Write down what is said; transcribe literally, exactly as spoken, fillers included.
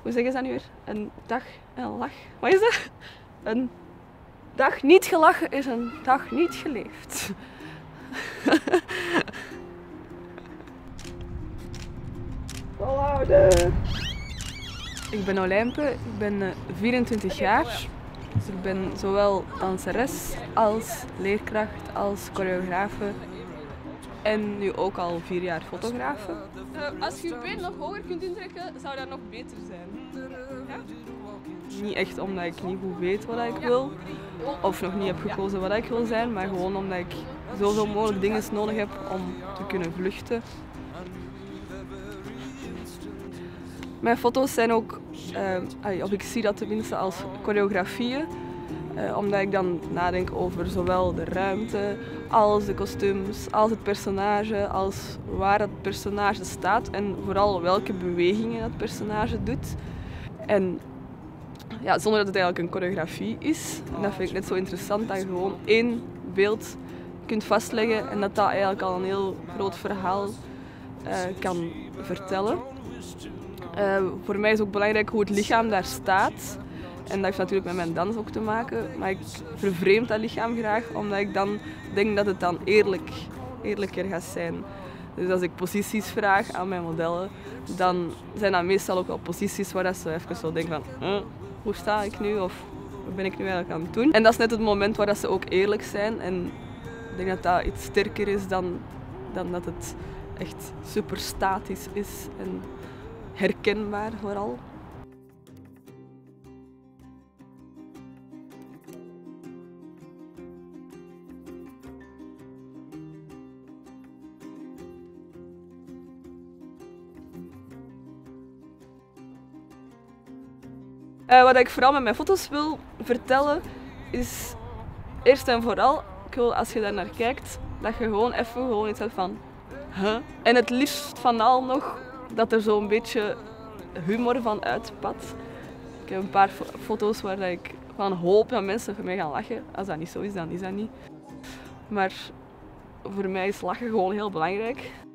hoe zeggen ze dat nu weer? Een dag en een lach. Wat is dat? Een dag niet gelachen is een dag niet geleefd. Volhouden! Ik ben Olympe, ik ben vierentwintig jaar. Dus ik ben zowel danseres als leerkracht als choreografe. En nu ook al vier jaar fotografe. Uh, als je je been nog hoger kunt intrekken, zou dat nog beter zijn. Ja? Niet echt omdat ik niet goed weet wat ik wil. Of nog niet heb gekozen wat ik wil zijn. Maar gewoon omdat ik zoveel mogelijk dingen nodig heb om te kunnen vluchten. Mijn foto's zijn ook, uh, of ik zie dat tenminste als choreografieën. Uh, omdat ik dan nadenk over zowel de ruimte, als de kostuums, als het personage, als waar het personage staat en vooral welke bewegingen het personage doet. En ja, zonder dat het eigenlijk een choreografie is. En dat vind ik net zo interessant, dat je gewoon één beeld kunt vastleggen en dat dat eigenlijk al een heel groot verhaal uh, kan vertellen. Uh, voor mij is ook belangrijk hoe het lichaam daar staat. En dat heeft natuurlijk met mijn dans ook te maken. Maar ik vervreemd dat lichaam graag, omdat ik dan denk dat het dan eerlijk, eerlijker gaat zijn. Dus als ik posities vraag aan mijn modellen, dan zijn dat meestal ook wel posities waar ze even zo denken van uh, hoe sta ik nu of wat ben ik nu eigenlijk aan het doen. En dat is net het moment waar ze ook eerlijk zijn. En ik denk dat dat iets sterker is dan, dan dat het echt super statisch is en herkenbaar vooral. Uh, wat ik vooral met mijn foto's wil vertellen is eerst en vooral, ik wil als je daar naar kijkt, dat je gewoon even gewoon iets hebt van huh? En het liefst van al nog dat er zo'n beetje humor van uitpat. Ik heb een paar foto's waar ik van hoop dat mensen voor mij gaan lachen. Als dat niet zo is, dan is dat niet. Maar voor mij is lachen gewoon heel belangrijk.